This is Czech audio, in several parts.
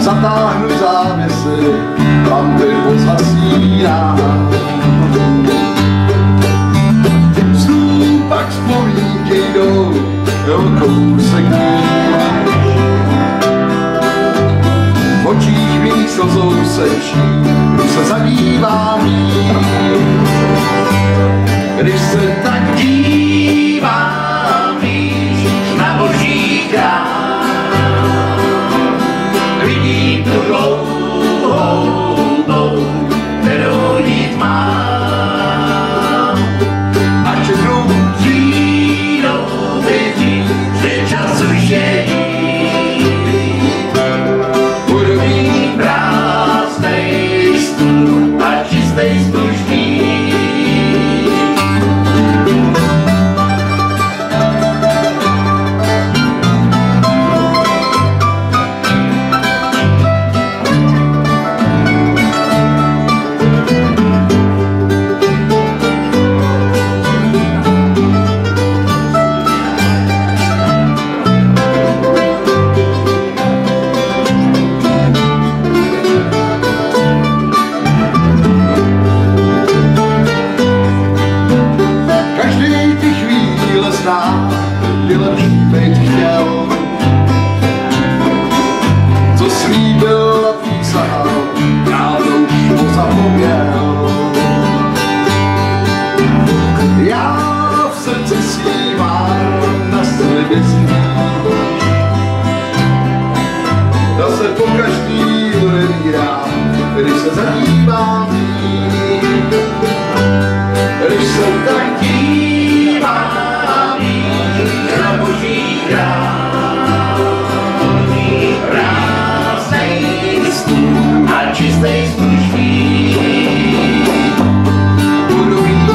zatáhnu závěsy, lampy zasíná. Vstup pak vzpomínky jdou, kousek v očích mých slzou sečí, se zadívám jí. Když se tak dívám víš na boží král, vidím tu dlouhou dobu, kterou jít mám. A četnou třídou vědí, že čas už je jít. Budu mít prázdnej stůl a čistej služný. Ty lepší být chtěl, co slíbil a přísahal, já to už pozapomněl. Já v srdci svívám na sliby svých, já se po každý odebírám, když se zadívám víc, když se tak dívám na boží král, prázdnej stůl a čistej služný. Budu mít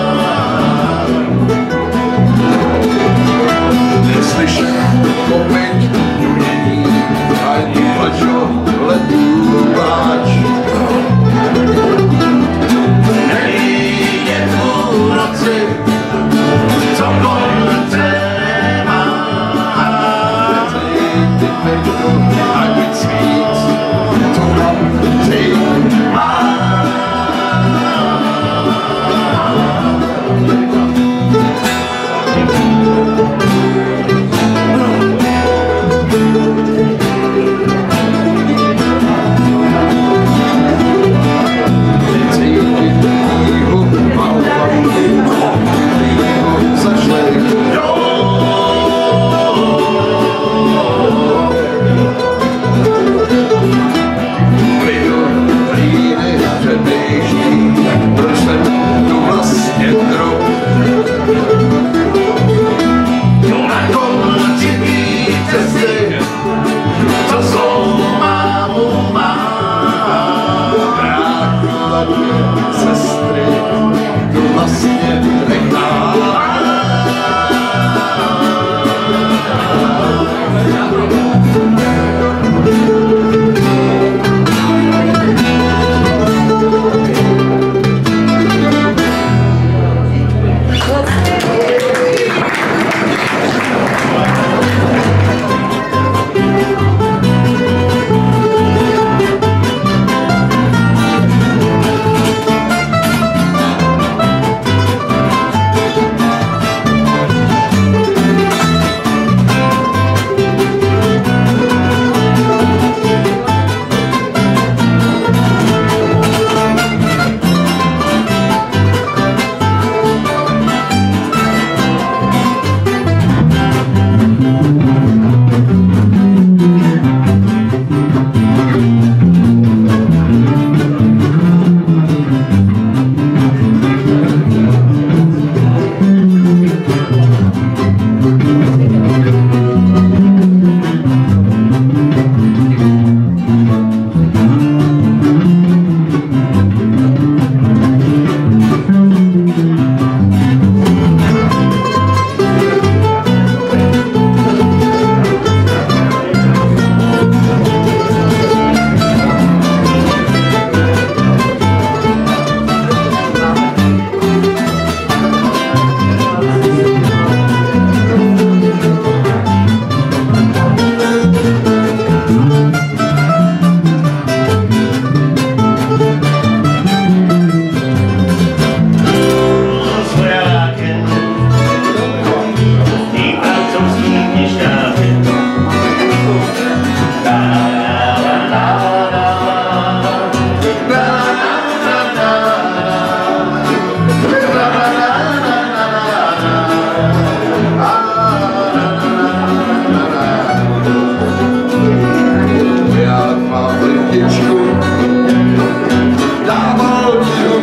Neslyšet,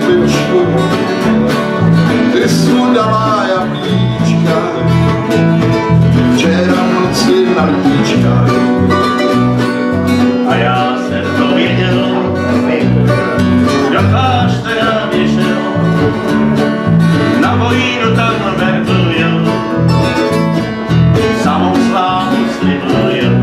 světečku, ty jsi mu dala jablíčka, včera v noci na líčka. A já jsem to věděl, do kláštera běžel, na vojnu tam nebyl, samou slávu slibujel.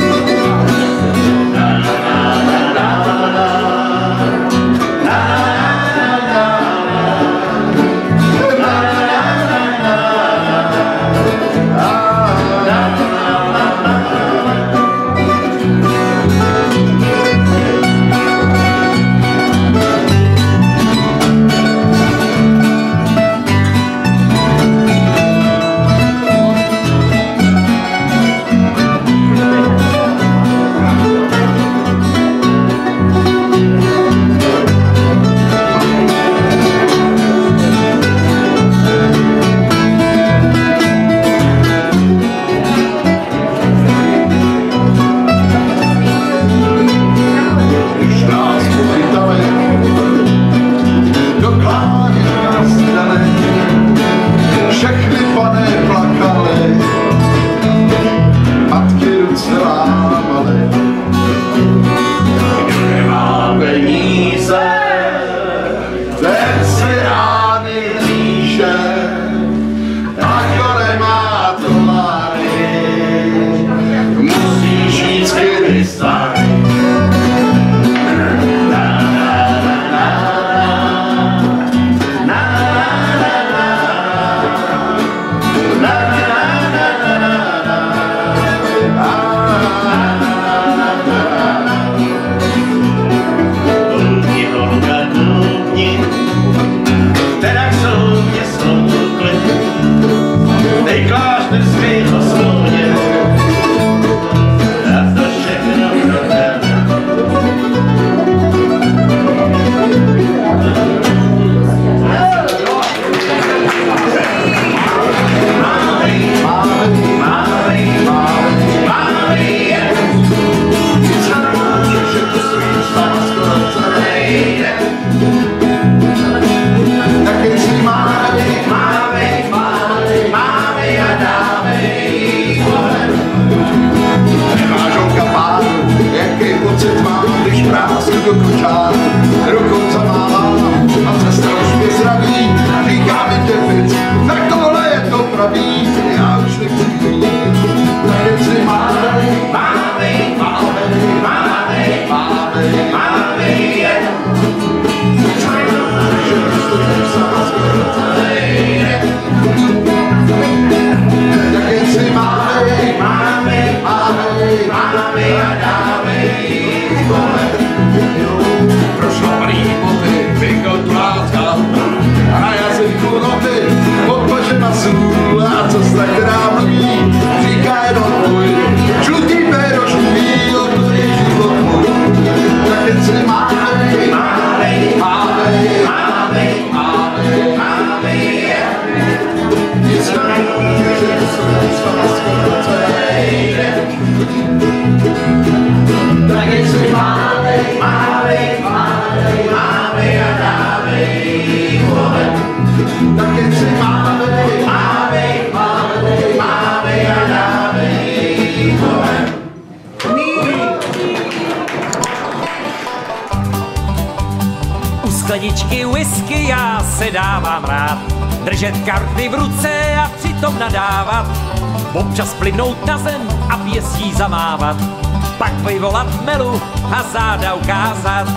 Skleničky whisky já se dávám rád, držet karty v ruce a přitom nadávat, občas plivnout na zem a pěstí zamávat, pak vyvolat melu a záda ukázat.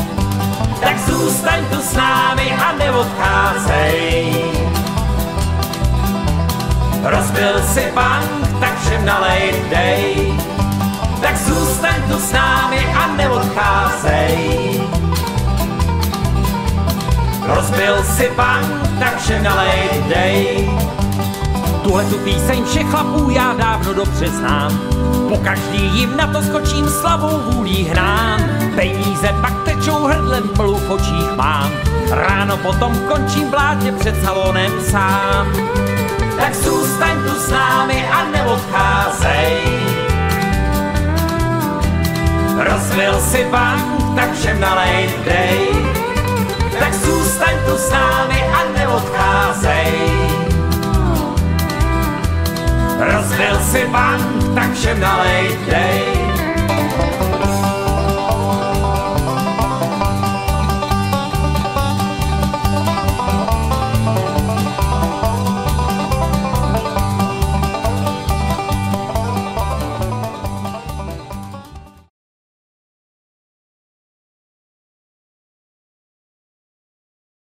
Tak zůstaň tu s námi a neodcházej. Rozbil si bank, tak všem nalej dej. Tak zůstaň tu s námi a neodcházej. Rozbil si bank, tak všem nalej dej. Tuhle tu píseň všech chlapů já dávno dobře znám. Po každý jim na to skočím slavou vůlí hnán. Peníze pak tečou hrdlem, mlu v očích mám. Ráno potom končím v blátě před salonem sám. Tak zůstaň tu s námi a neodcházej. Rozbil si bank, tak všem nalej dej. Tak zůstaň tu s námi a neodcházej. Rozbil si bank, tak všem nalej, dej.